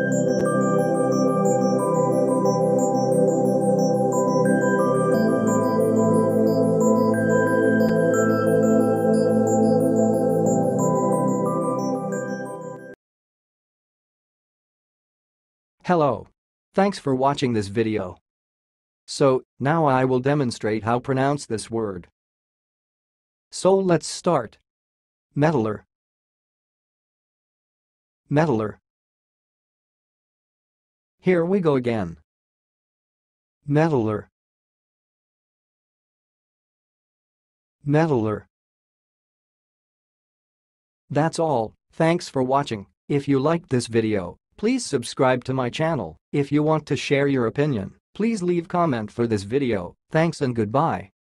Hello. Thanks for watching this video. So, now I will demonstrate how pronounce this word. So let's start. Metaller. Metaller. Here we go again. Metaller. Metaller. That's all. Thanks for watching. If you liked this video, please subscribe to my channel. If you want to share your opinion, please leave comment for this video. Thanks and goodbye.